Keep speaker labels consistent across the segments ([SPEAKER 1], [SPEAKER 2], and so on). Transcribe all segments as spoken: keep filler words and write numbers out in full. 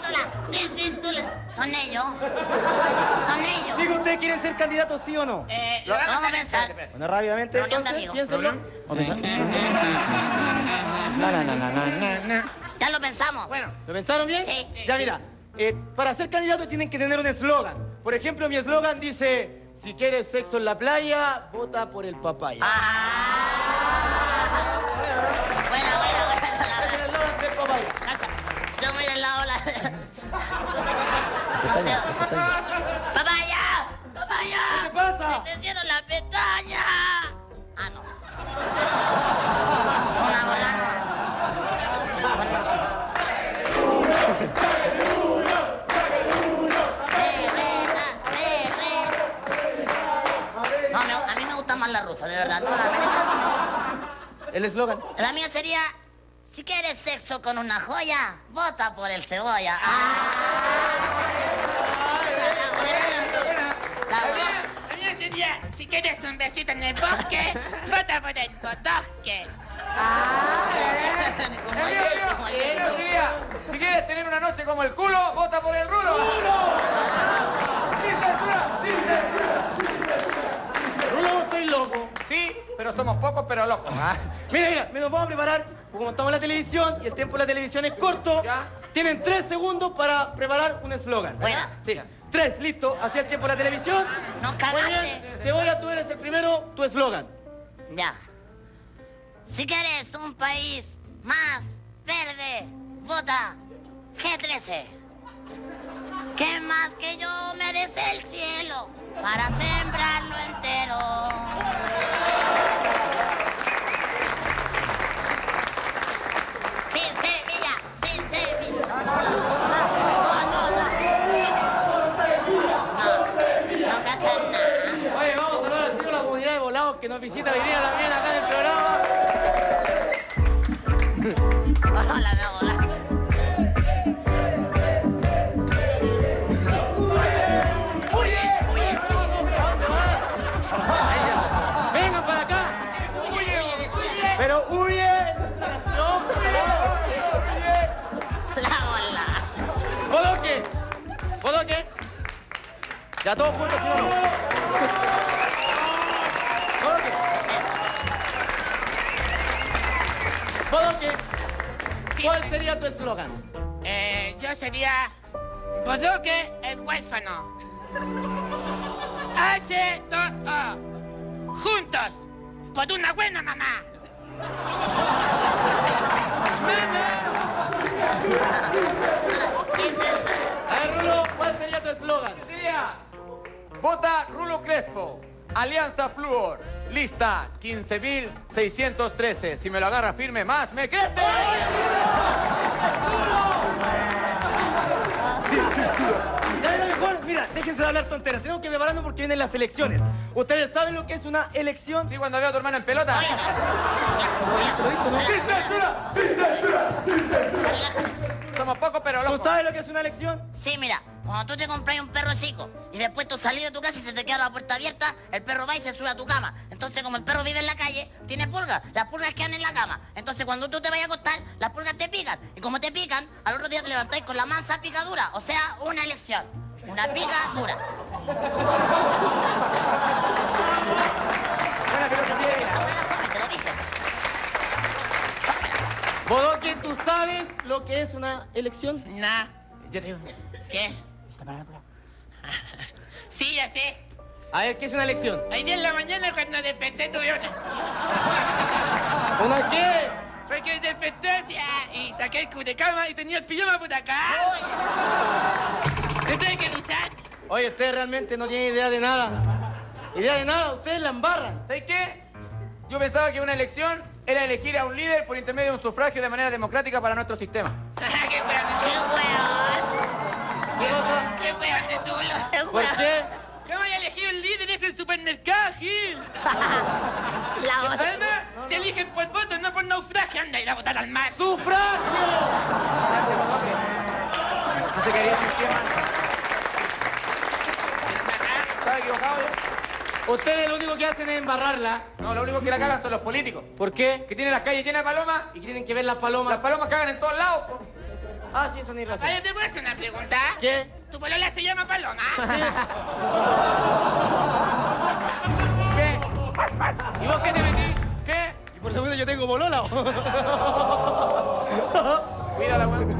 [SPEAKER 1] Cintula, sin cintula. Son ellos. Son ellos.
[SPEAKER 2] Chicos, ¿ustedes quieren ser candidatos, sí o no?
[SPEAKER 1] Eh, lo vamos a pensar.
[SPEAKER 2] Bueno, rápidamente,
[SPEAKER 1] Reunión de
[SPEAKER 2] entonces,
[SPEAKER 1] amigos.
[SPEAKER 2] piénsenlo. Na, na, na, na, na, na.
[SPEAKER 1] Ya lo pensamos.
[SPEAKER 2] Bueno, ¿lo pensaron bien?
[SPEAKER 1] Sí.
[SPEAKER 2] Ya mira, eh, para ser candidato tienen que tener un eslogan. Por ejemplo, mi eslogan dice, si quieres sexo en la playa, vota por el papaya.
[SPEAKER 1] Ah. Bueno, bueno, bueno.
[SPEAKER 2] Ese es el eslogan del papaya.
[SPEAKER 1] Casa. Yo me del lado la... No sé. ¡Papaya! ¡Papaya!
[SPEAKER 2] ¿Qué te pasa?
[SPEAKER 1] ¡Se te hicieron la pestaña! Ah, no. Una volada. No, me- a mí me gusta más la rusa, de verdad. No, la americana no me gusta.
[SPEAKER 2] El eslogan.
[SPEAKER 1] La mía sería, si quieres sexo con una joya, vota por el cebolla. Ah. La- la-
[SPEAKER 3] La mía sería, si quieres un besito en el bosque, vota por el bosque.
[SPEAKER 1] Como
[SPEAKER 4] El mío,
[SPEAKER 1] ayer,
[SPEAKER 4] el mío,
[SPEAKER 1] como
[SPEAKER 4] el
[SPEAKER 1] ayer.
[SPEAKER 4] mío sería, si quieres tener una noche como el culo, vota por el rulo. ¡Sin censura! ¡Sin censura!
[SPEAKER 2] Rulo, estoy loco.
[SPEAKER 4] Sí, pero somos pocos, pero locos. ¿Ah?
[SPEAKER 2] Mira, mira, me nos vamos a preparar, porque como estamos en la televisión y el tiempo de la televisión es corto,
[SPEAKER 4] ¿Ya?
[SPEAKER 2] tienen tres segundos para preparar un eslogan.
[SPEAKER 1] Bueno.
[SPEAKER 2] Sí, tres, listo, hacia el tiempo de la televisión.
[SPEAKER 1] No
[SPEAKER 2] Muy
[SPEAKER 1] cagaste.
[SPEAKER 2] bien, Cebolla, tú eres el primero, tu eslogan.
[SPEAKER 1] Ya. Si quieres un país más verde, vota G trece. ¿Qué más que yo merece el cielo para sembrarlo entero? Sin semilla, sin semilla. No, no, no. No, no cachan nada.
[SPEAKER 2] Oye, vamos a saludar al tiro a la comunidad de volados que nos visita hoy día también acá en el programa.
[SPEAKER 1] Hola, me hola.
[SPEAKER 2] Vengan para acá.
[SPEAKER 1] Oye, decía
[SPEAKER 2] Pero huye, no es una canción, por favor.
[SPEAKER 1] la hola.
[SPEAKER 2] Coloque. Coloque. Ya todos juntos, ¿sí o no? Coloque. Coloque. ¿Cuál sería tu eslogan?
[SPEAKER 3] Eh, yo sería, Bodoque el huérfano. H dos O. Juntos, por una buena mamá.
[SPEAKER 1] Sin censura.
[SPEAKER 2] A ver, Rulo, ¿cuál sería tu eslogan?
[SPEAKER 4] Sería, vota Rulo Crespo, Alianza Fluor, lista quince mil seiscientos trece. Si me lo agarra firme más, ¡me crece!
[SPEAKER 2] Ya era mejor, mira, déjense de hablar tonteras. Tenemos que prepararnos porque vienen las elecciones. ¿Ustedes saben lo que es una elección?
[SPEAKER 4] Sí, cuando veo a tu hermana en pelota.
[SPEAKER 2] ¿Lo viste, no?
[SPEAKER 4] ¡Sin censura! ¡Sin censura! ¡Sin censura! Somos pocos, pero
[SPEAKER 2] ¿Tú
[SPEAKER 4] locos.
[SPEAKER 2] sabes lo que es una elección?
[SPEAKER 1] Sí, mira, cuando tú te compras un perro chico y después tú salís de tu casa y se te queda la puerta abierta, el perro va y se sube a tu cama. Entonces, como el perro vive en la calle, tiene pulgas. Las pulgas quedan en la cama. Entonces, cuando tú te vayas a acostar, las pulgas te pican. Y como te pican, al otro día te levantáis con la mansa picadura. O sea, una elección. Una picadura.
[SPEAKER 4] Buena filosofía.
[SPEAKER 1] Esa fue la fome, te lo dije.
[SPEAKER 2] Bodoque, ¿tú sabes lo que es una elección?
[SPEAKER 3] Nah.
[SPEAKER 2] Ya te digo.
[SPEAKER 3] ¿Qué? Sí, ya sé.
[SPEAKER 2] A ver, ¿qué es una elección?
[SPEAKER 3] Hoy día en la mañana cuando desperté tuve una...
[SPEAKER 2] ¿Una qué?
[SPEAKER 3] Porque desperté ya, y saqué el cubrecama y tenía el pijama por acá. ¿Te tuve que usar?
[SPEAKER 2] Oye, ustedes realmente no tienen idea de nada. Idea de nada, ustedes la embarran.
[SPEAKER 4] ¿Sabes qué? Yo pensaba que una elección era elegir a un líder por intermedio de un sufragio de manera democrática para nuestro sistema.
[SPEAKER 3] ¡Qué weón!
[SPEAKER 1] ¡Qué weón!
[SPEAKER 2] ¿Qué cosa?
[SPEAKER 3] ¡Qué weón de tulo!
[SPEAKER 1] ¡Qué
[SPEAKER 2] ¿Por
[SPEAKER 1] weón!
[SPEAKER 2] qué?
[SPEAKER 3] ¿Cómo voy a elegir un líder en ese supermercado, Gil?
[SPEAKER 1] La otra.
[SPEAKER 3] Además, se eligen por voto, no por naufragio. Anda a ir a votar al mar.
[SPEAKER 2] ¡Sufragio!
[SPEAKER 4] Gracias, Bodoque. No se quería sistema. ¿Estaba equivocado yo?
[SPEAKER 2] Ustedes lo único que hacen es embarrarla.
[SPEAKER 4] No, lo único que la cagan son los políticos.
[SPEAKER 2] ¿Por qué?
[SPEAKER 4] Que tienen las calles llenas de palomas
[SPEAKER 2] Y que tienen que ver las
[SPEAKER 4] y
[SPEAKER 2] palomas.
[SPEAKER 4] las palomas cagan en todos lados. Po.
[SPEAKER 2] Ah, sí, eso ni razón.
[SPEAKER 3] Oye, ¿te puedo hacer una pregunta?
[SPEAKER 2] ¿Qué?
[SPEAKER 3] ¿Tu polola se llama Paloma?
[SPEAKER 4] ¿Qué? ¿Y vos qué te metís? ¿Qué?
[SPEAKER 2] Y por lo menos yo tengo bolola.
[SPEAKER 4] Cuida la weá.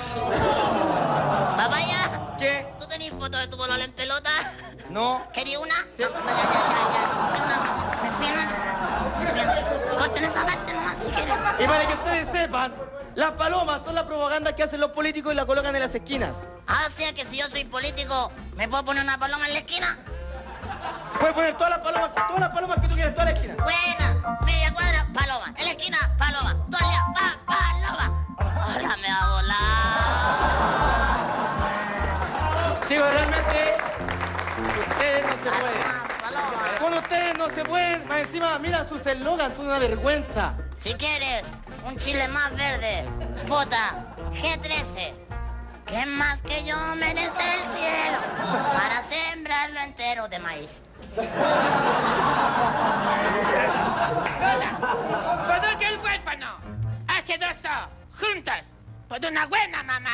[SPEAKER 1] Papaya,
[SPEAKER 2] ¿Qué?
[SPEAKER 1] ¿tú tenés foto de tu polola en pelota?
[SPEAKER 2] No.
[SPEAKER 1] ¿Querías una?
[SPEAKER 2] Sí.
[SPEAKER 1] No, ya, ya, ya, ya. Me fui en una. Me fui en una. Me fui en una. Corten esa parte nomás si quieren.
[SPEAKER 2] Y para que ustedes sepan, las palomas son la propaganda que hacen los políticos y la colocan en las esquinas.
[SPEAKER 1] Ah, o sea que si yo soy político, ¿me puedo poner una paloma en la esquina?
[SPEAKER 2] Puedes poner todas las palomas, todas las palomas que tú quieras, todas las esquinas.
[SPEAKER 1] Buena, media cuadra, paloma. En la esquina, paloma. Todo el día, pa, paloma. Hola, me va a volar.
[SPEAKER 2] Chicos, realmente, ustedes no se pueden.
[SPEAKER 1] Ah, paloma.
[SPEAKER 2] Con ustedes no se pueden. Más encima, mira sus eslogans, son una vergüenza.
[SPEAKER 1] Si quieres un Chile más verde, vota G trece. Que más que yo merece el cielo para sembrarlo entero de maíz.
[SPEAKER 3] Todos el huérfano. Hace dos juntos. Por una buena mamá.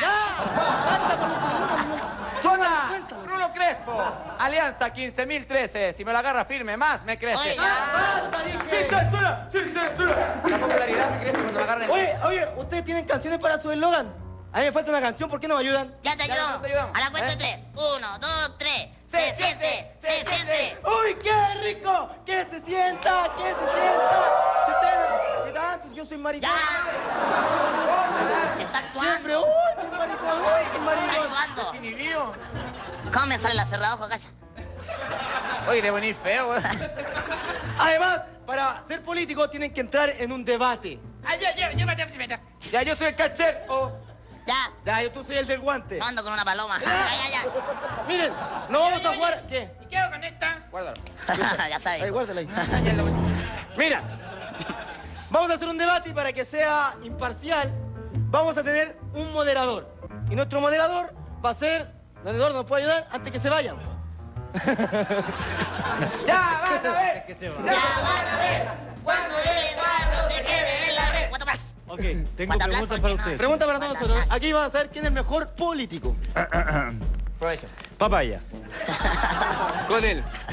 [SPEAKER 4] ¡Zona! Rulo Crespo. Alianza quince mil trece. Si me lo agarra firme, más me crece.
[SPEAKER 1] Oye,
[SPEAKER 2] ¡Basta,
[SPEAKER 4] ¡Sí,
[SPEAKER 2] dije!
[SPEAKER 4] censura! ¡Sí, censura! La popularidad me crece cuando me agarran.
[SPEAKER 2] Oye, oye, ¿ustedes tienen canciones para su eslogan? A mí me falta una canción, ¿por qué no me ayudan?
[SPEAKER 1] ya te
[SPEAKER 4] Ya,
[SPEAKER 1] ayudamos.
[SPEAKER 4] te ayudamos.
[SPEAKER 1] A la cuenta
[SPEAKER 2] ¿Eh?
[SPEAKER 1] de tres. Uno, dos, tres. Se,
[SPEAKER 4] Se
[SPEAKER 1] siente,
[SPEAKER 4] siente,
[SPEAKER 1] se,
[SPEAKER 4] se
[SPEAKER 1] siente.
[SPEAKER 4] siente.
[SPEAKER 2] ¡Uy, qué rico! ¡Que se sienta! ¡Que se sienta! Si ustedes, ¿qué tanto? Yo soy maricón.
[SPEAKER 1] Ya. Está
[SPEAKER 2] Siempre,
[SPEAKER 1] actuando.
[SPEAKER 2] ¡uy, qué maricón! ¡Uy, qué
[SPEAKER 1] Está
[SPEAKER 2] maricón!
[SPEAKER 1] actuando.
[SPEAKER 4] Desinhibido.
[SPEAKER 1] ¿Cómo me sale la cerrada de ojo, casa?
[SPEAKER 4] Oye, de venir feo, güey.
[SPEAKER 2] Además, para ser político tienen que entrar en un debate.
[SPEAKER 3] Ay, ya, ya, llévate primero.
[SPEAKER 4] Ya, yo soy el cacher. Oh.
[SPEAKER 1] Ya.
[SPEAKER 2] Ya, yo tú soy el del guante.
[SPEAKER 1] No ando con una paloma. Ya, ya, ya.
[SPEAKER 2] Miren, no vamos a jugar... ¿Qué?
[SPEAKER 3] ¿Y qué hago con esta?
[SPEAKER 4] Guárdalo.
[SPEAKER 1] Ya sabes.
[SPEAKER 2] Ahí, guárdala ahí. Mira, vamos a hacer un debate y para que sea imparcial, vamos a tener un moderador. Y nuestro moderador va a ser... El moderador nos puede ayudar antes que se vayan.
[SPEAKER 4] ¡Ya, van a ver!
[SPEAKER 1] Ya van a ver cuando el Eduardo se quede en la red. ¿Cuánto más?
[SPEAKER 5] Ok, tengo
[SPEAKER 1] ¿Cuánto
[SPEAKER 5] preguntas
[SPEAKER 1] más?
[SPEAKER 5] para
[SPEAKER 1] ¿Por qué no?
[SPEAKER 5] ustedes.
[SPEAKER 2] Pregunta para todos nosotros.
[SPEAKER 1] Fantasmas.
[SPEAKER 2] Aquí vamos a saber quién es el mejor político.
[SPEAKER 4] Provecho.
[SPEAKER 5] Papaya.
[SPEAKER 4] Con él.